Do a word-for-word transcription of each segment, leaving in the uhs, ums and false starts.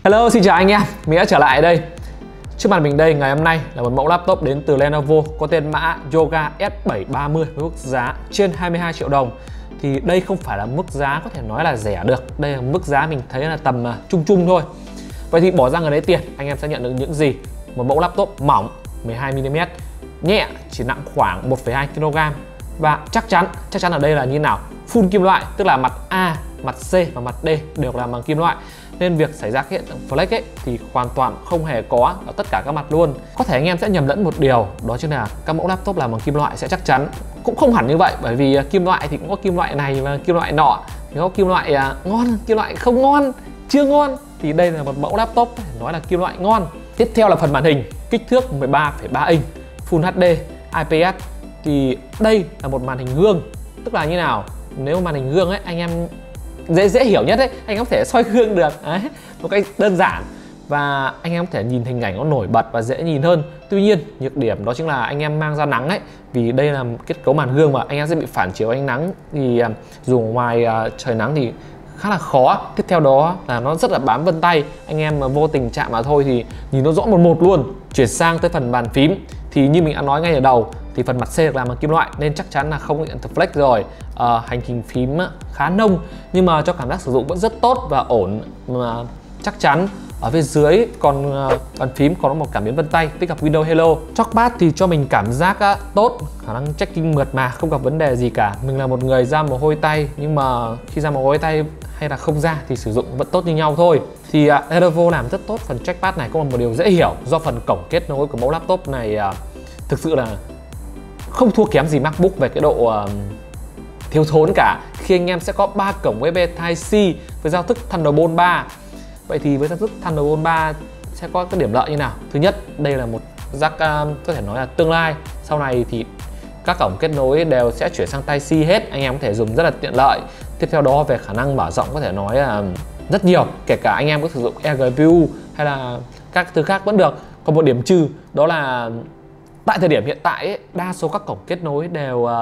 Hello, xin chào anh em, mình đã trở lại đây. Trước mặt mình đây ngày hôm nay là một mẫu laptop đến từ Lenovo có tên mã Yoga S bảy ba mươi với mức giá trên hai mươi hai triệu đồng. Thì đây không phải là mức giá có thể nói là rẻ được, đây là mức giá mình thấy là tầm chung chung thôi. Vậy thì bỏ ra người đấy tiền, anh em sẽ nhận được những gì? Một mẫu laptop mỏng mười hai mi li mét, nhẹ chỉ nặng khoảng một phẩy hai ki lô gam và chắc chắn, chắc chắn ở đây là như nào? Full kim loại, tức là mặt A, mặt C và mặt D đều làm bằng kim loại. Nên việc xảy ra cái hiện tượng flex ấy thì hoàn toàn không hề có ở tất cả các mặt luôn. Có thể anh em sẽ nhầm lẫn một điều, đó chính là các mẫu laptop làm bằng kim loại sẽ chắc chắn. Cũng không hẳn như vậy, bởi vì kim loại thì cũng có kim loại này và kim loại nọ. Thì có kim loại ngon, kim loại không ngon, chưa ngon. Thì đây là một mẫu laptop nói là kim loại ngon. Tiếp theo là phần màn hình, kích thước mười ba phẩy ba inch, Full hát đê, i pê ét. Thì đây là một màn hình gương, tức là như nào? Nếu màn hình gương ấy, anh em dễ dễ hiểu nhất đấy, anh em có thể soi gương được đấy, một cách đơn giản và anh em có thể nhìn hình ảnh nó nổi bật và dễ nhìn hơn. Tuy nhiên nhược điểm đó chính là anh em mang ra nắng ấy, vì đây là kết cấu màn gương mà anh em sẽ bị phản chiếu ánh nắng, thì dù ngoài trời nắng thì khá là khó. Tiếp theo đó là nó rất là bám vân tay, anh em mà vô tình chạm vào thôi thì nhìn nó rõ một một luôn. Chuyển sang tới phần bàn phím thì như mình đã nói ngay ở đầu thì phần mặt C được làm bằng kim loại nên chắc chắn là không có hiện tượng flex rồi. À, hành trình phím khá nông nhưng mà cho cảm giác sử dụng vẫn rất tốt và ổn, mà chắc chắn. Ở phía dưới còn uh, bàn phím còn có một cảm biến vân tay tích hợp Windows Hello. Trackpad thì cho mình cảm giác uh, tốt, khả năng checking mượt mà, không gặp vấn đề gì cả. Mình là một người ra mồ hôi tay, nhưng mà khi ra mồ hôi tay hay là không ra thì sử dụng vẫn tốt như nhau thôi. Thì uh, Lenovo làm rất tốt phần trackpad này, có một điều dễ hiểu do phần cổng kết nối của mẫu laptop này uh, thực sự là không thua kém gì MacBook về cái độ uh, thiếu thốn cả. Khi anh em sẽ có ba cổng u ét bê Type-C với giao thức Thunderbolt ba. Vậy thì với giao thức Thunderbolt ba sẽ có cái điểm lợi như nào? Thứ nhất, đây là một jack uh, có thể nói là tương lai. Sau này thì các cổng kết nối đều sẽ chuyển sang Type-C hết, anh em có thể dùng rất là tiện lợi. Tiếp theo đó về khả năng mở rộng có thể nói là rất nhiều, kể cả anh em có sử dụng eGPU hay là các thứ khác vẫn được. Còn một điểm trừ đó là tại thời điểm hiện tại ấy, đa số các cổng kết nối đều uh,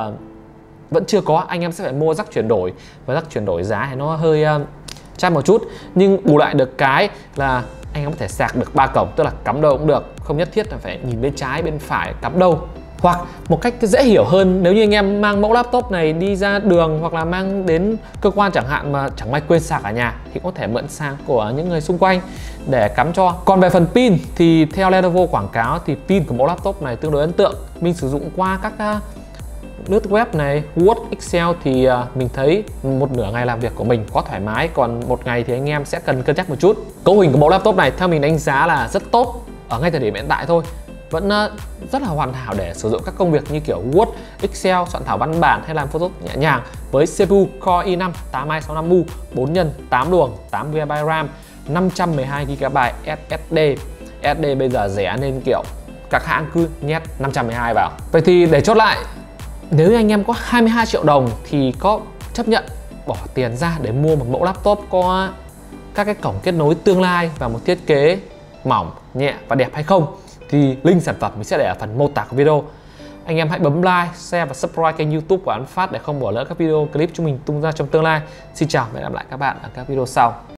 vẫn chưa có, anh em sẽ phải mua jack chuyển đổi và jack chuyển đổi giá thì nó hơi uh, chát một chút, nhưng bù lại được cái là anh em có thể sạc được ba cổng, tức là cắm đâu cũng được, không nhất thiết là phải nhìn bên trái bên phải cắm đâu. Hoặc một cách dễ hiểu hơn, nếu như anh em mang mẫu laptop này đi ra đường hoặc là mang đến cơ quan chẳng hạn mà chẳng may quên sạc ở nhà thì có thể mượn sạc của những người xung quanh để cắm cho. Còn về phần pin thì theo Lenovo quảng cáo thì pin của mẫu laptop này tương đối ấn tượng. Mình sử dụng qua các uh, lướt web này, Word, Excel thì uh, mình thấy một nửa ngày làm việc của mình có thoải mái, còn một ngày thì anh em sẽ cần cân nhắc một chút. Cấu hình của mẫu laptop này theo mình đánh giá là rất tốt ở ngay thời điểm hiện tại thôi, vẫn uh, rất là hoàn hảo để sử dụng các công việc như kiểu Word, Excel, soạn thảo văn bản hay làm Photoshop nhẹ nhàng. Với xê pê u Core i năm tám hai sáu năm U, bốn nhân tám luồng, tám gi ga bai RAM, năm trăm mười hai gi ga bai ét ét đê. ét ét đê bây giờ rẻ nên kiểu các hãng cứ nhét năm trăm mười hai vào. Vậy thì để chốt lại, nếu như anh em có hai mươi hai triệu đồng thì có chấp nhận bỏ tiền ra để mua một mẫu laptop có các cái cổng kết nối tương lai và một thiết kế mỏng, nhẹ và đẹp hay không? Thì link sản phẩm mình sẽ để ở phần mô tả của video. Anh em hãy bấm like, share và subscribe kênh YouTube của An Phát để không bỏ lỡ các video clip chúng mình tung ra trong tương lai. Xin chào và hẹn gặp lại các bạn ở các video sau.